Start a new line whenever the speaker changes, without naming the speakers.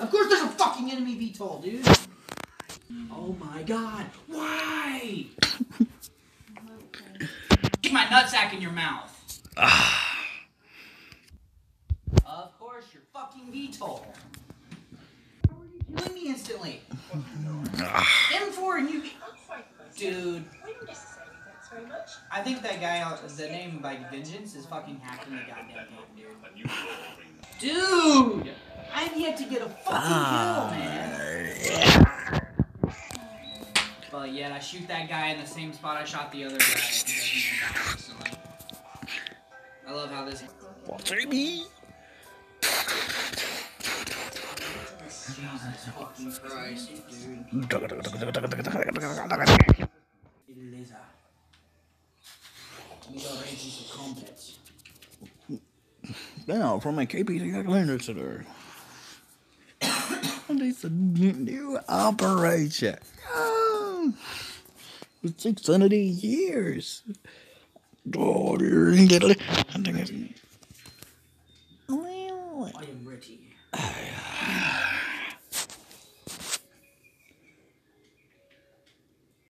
Of course there's a fucking enemy VTOL, dude. Oh my god. Why? Keep my nutsack in your mouth. Of course, you're fucking VTOL. How are you killing me instantly? M4 and you... Dude. I think that guy, the name, like, Vengeance, is fucking hacking the goddamn game, dude. Dude! I've yet to get a fucking kill, man. But yet I shoot that guy in the same spot I shot the other guy. He doesn't even die instantly. I love how this...
Watch me!
Jesus fucking Christ, dude. Laser. We are ready for combat.
Now, from my KP, I learned it today. It's a new operation. Oh, 600 years. Oh,
I am ready.